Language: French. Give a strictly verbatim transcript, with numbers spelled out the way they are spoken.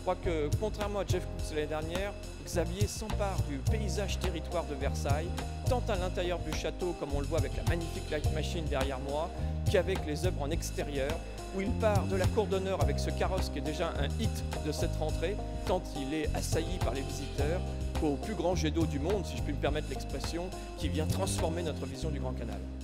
Je crois que, contrairement à Jeff Koons l'année dernière, Xavier s'empare du paysage territoire de Versailles, tant à l'intérieur du château, comme on le voit avec la magnifique light machine derrière moi, qu'avec les œuvres en extérieur, où il part de la cour d'honneur avec ce carrosse qui est déjà un hit de cette rentrée, tant il est assailli par les visiteurs, qu'au plus grand jet d'eau du monde, si je puis me permettre l'expression, qui vient transformer notre vision du Grand Canal.